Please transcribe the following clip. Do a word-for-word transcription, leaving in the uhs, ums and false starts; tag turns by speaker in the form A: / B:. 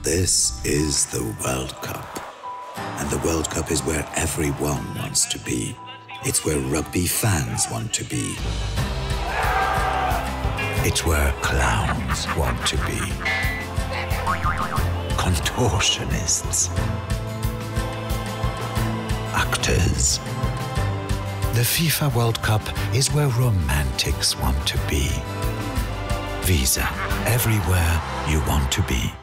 A: This is the World Cup. And the World Cup is where everyone wants to be. It's where rugby fans want to be. It's where clowns want to be. Contortionists. Actors. The FIFA World Cup is where romantics want to be. Visa, everywhere you want to be.